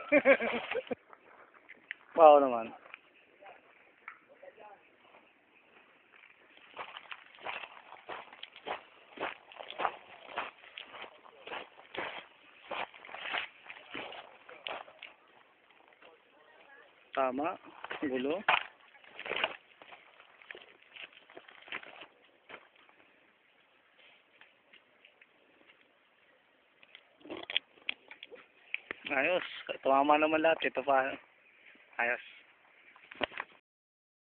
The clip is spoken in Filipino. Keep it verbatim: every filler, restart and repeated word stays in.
Wow naman. Tama. Gulo. Ayos. Tumama naman lahat. Ito pa. Ayos.